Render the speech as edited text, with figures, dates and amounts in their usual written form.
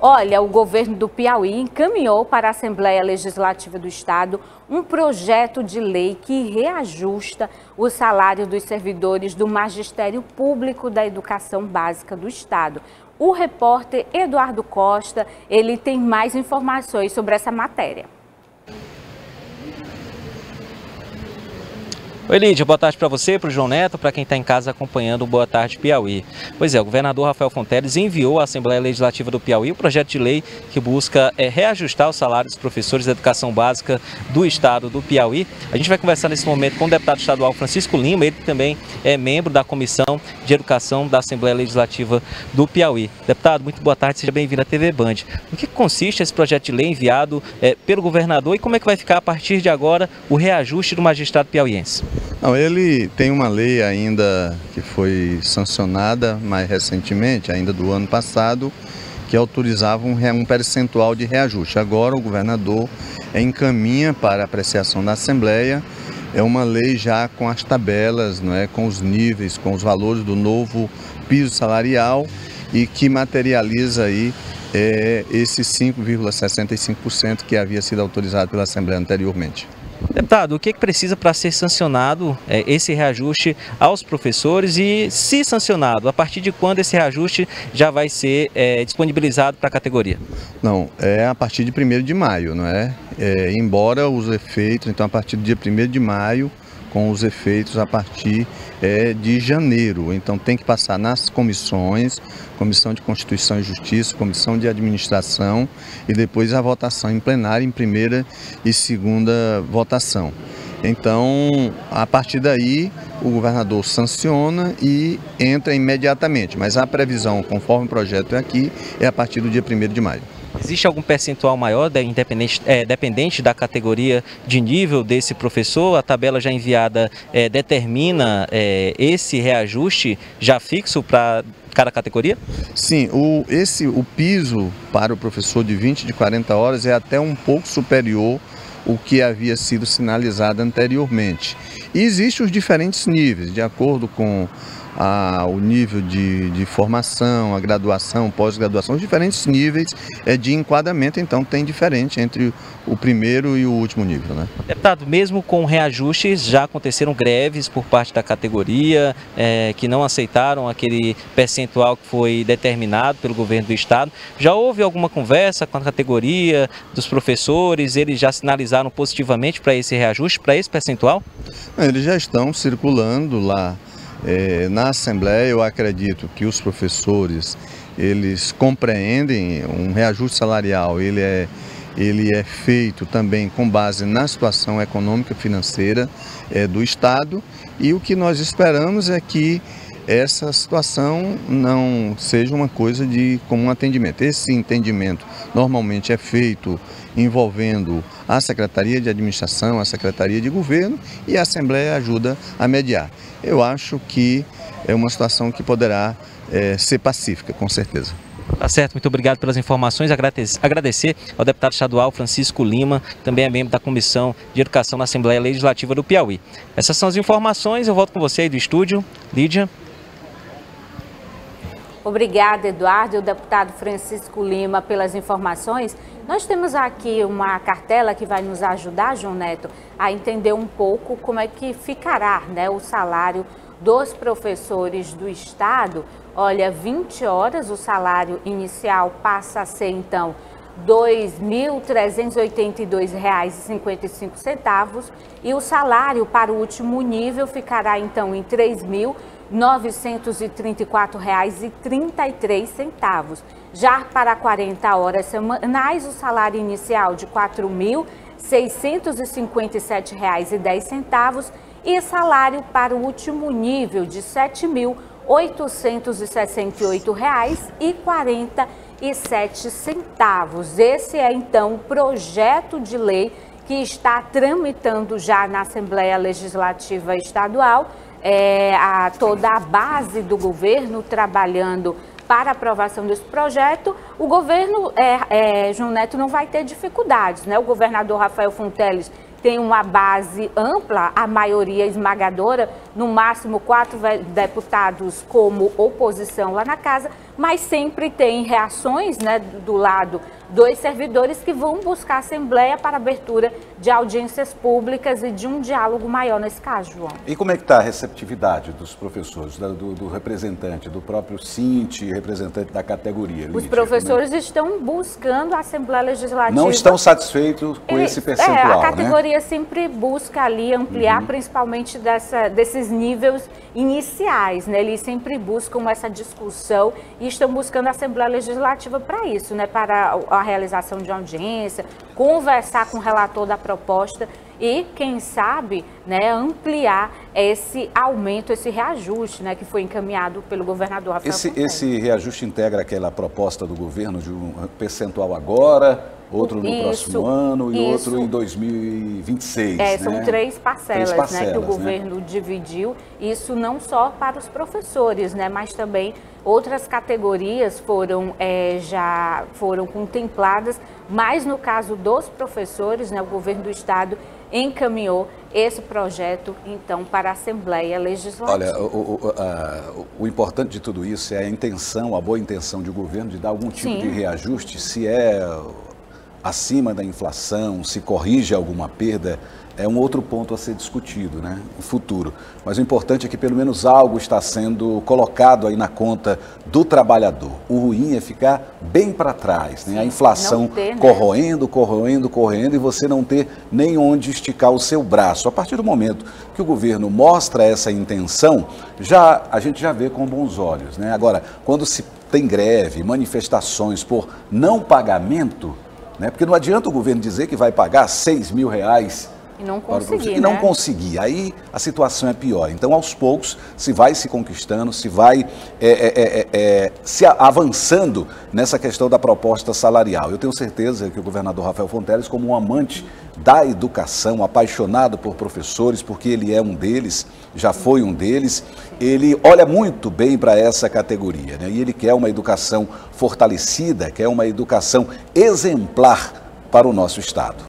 Olha, o governo do Piauí encaminhou para a Assembleia Legislativa do Estado um projeto de lei que reajusta o salário dos servidores do Magistério Público da Educação Básica do Estado. O repórter Eduardo Costa, ele tem mais informações sobre essa matéria. Oi, Lídia, boa tarde para você, para o João Neto, para quem está em casa acompanhando o Boa Tarde Piauí. Pois é, o governador Rafael Fonteles enviou à Assembleia Legislativa do Piauí um projeto de lei que busca reajustar o salário dos professores da educação básica do estado do Piauí. A gente vai conversar nesse momento com o deputado estadual Francisco Lima, ele que também é membro da Comissão de Educação da Assembleia Legislativa do Piauí. Deputado, muito boa tarde, seja bem-vindo à TV Band. O que consiste esse projeto de lei enviado pelo governador e como é que vai ficar a partir de agora o reajuste do magistrado piauiense? Não, ele tem uma lei ainda que foi sancionada mais recentemente, ainda do ano passado, que autorizava um percentual de reajuste. Agora o governador encaminha para apreciação da Assembleia, é uma lei já com as tabelas, não é, com os níveis, com os valores do novo piso salarial e que materializa aí esse 5,65% que havia sido autorizado pela Assembleia anteriormente. Deputado, o que precisa para ser sancionado esse reajuste aos professores e, se sancionado, a partir de quando esse reajuste já vai ser disponibilizado para a categoria? Não, é a partir de 1º de maio, não é? Embora os efeitos, então a partir do dia 1º de maio, com os efeitos a partir de janeiro. Então tem que passar nas comissões, Comissão de Constituição e Justiça, Comissão de Administração e depois a votação em plenário em primeira e segunda votação. Então, a partir daí, o governador sanciona e entra imediatamente, mas a previsão, conforme o projeto é aqui, é a partir do dia 1º de maio. Existe algum percentual maior, dependente da categoria de nível desse professor? A tabela já enviada determina esse reajuste já fixo para cada categoria? Sim, o piso para o professor de 20 de 40 horas é até um pouco superior ao que havia sido sinalizado anteriormente. E existem os diferentes níveis, de acordo com o nível de formação, a graduação, pós-graduação, os diferentes níveis de enquadramento, então tem diferente entre o primeiro e o último nível, né? Deputado, mesmo com reajustes, já aconteceram greves por parte da categoria, que não aceitaram aquele percentual que foi determinado pelo governo do estado. Já houve alguma conversa com a categoria dos professores? Eles já sinalizaram positivamente para esse reajuste, para esse percentual? Eles já estão circulando lá. Na Assembleia, eu acredito que os professores, eles compreendem um reajuste salarial, ele é feito também com base na situação econômica e financeira do Estado, e o que nós esperamos é que essa situação não seja uma coisa de comum atendimento. Esse entendimento normalmente é feito envolvendo a Secretaria de Administração, a Secretaria de Governo, e a Assembleia ajuda a mediar. Eu acho que é uma situação que poderá ser pacífica, com certeza. Tá certo, muito obrigado pelas informações. Agradecer ao deputado estadual Francisco Lima, que também é membro da Comissão de Educação na Assembleia Legislativa do Piauí. Essas são as informações, eu volto com você aí do estúdio. Lídia. Obrigada, Eduardo e o deputado Francisco Lima pelas informações. Nós temos aqui uma cartela que vai nos ajudar, João Neto, a entender um pouco como é que ficará, né, o salário dos professores do estado. Olha, 20 horas, o salário inicial passa a ser, então, R$ 2.382,55 e o salário para o último nível ficará, então, em R$ 3.934,33. Já para 40 horas semanais, o salário inicial de R$ 4.657,10 e salário para o último nível de R$ 7.868,47. Esse é, então, o projeto de lei que está tramitando já na Assembleia Legislativa Estadual. Toda a base do governo trabalhando para aprovação desse projeto. O governo, João Neto, não vai ter dificuldades, né? O governador Rafael Fonteles tem uma base ampla, a maioria esmagadora, no máximo 4 deputados como oposição lá na casa, mas sempre tem reações, né, do lado dos servidores que vão buscar a Assembleia para abertura de audiências públicas e de um diálogo maior nesse caso, João. E como é que está a receptividade dos professores, do representante, do próprio Cinti, representante da categoria? Os professores estão buscando a Assembleia Legislativa. Não estão satisfeitos com esse percentual, a categoria, né? Sempre busca ali ampliar, principalmente desses níveis iniciais, né? Eles sempre buscam essa discussão e estão buscando a Assembleia Legislativa para isso, né? Para a realização de audiência, conversar com o relator da proposta e, quem sabe, né, ampliar esse aumento, esse reajuste, né, que foi encaminhado pelo governador Rafael Fonteles. Esse reajuste integra aquela proposta do governo de um percentual agora, outro no próximo ano e outro em 2026. São três parcelas, né, que o governo dividiu. Isso não só para os professores, né, mas também outras categorias já foram contempladas, mas no caso dos professores, né, o governo do estado encaminhou esse projeto, então, para a Assembleia Legislativa. Olha, o importante de tudo isso é a intenção, a boa intenção do governo de dar algum tipo de reajuste, se é acima da inflação, se corrige alguma perda, é um outro ponto a ser discutido, né, no futuro. Mas o importante é que pelo menos algo está sendo colocado aí na conta do trabalhador. O ruim é ficar bem para trás, né? A inflação corroendo e você não ter nem onde esticar o seu braço. A partir do momento que o governo mostra essa intenção, a gente já vê com bons olhos, né? Agora, quando se tem greve, manifestações por não pagamento, né? Porque não adianta o governo dizer que vai pagar R$6 mil e não conseguir, aí a situação é pior. Então, aos poucos, se vai se conquistando, se vai se avançando nessa questão da proposta salarial. Eu tenho certeza que o governador Rafael Fonteles, como um amante da educação, apaixonado por professores, porque ele é um deles, já foi um deles, ele olha muito bem para essa categoria, né? E ele quer uma educação fortalecida, quer uma educação exemplar para o nosso estado.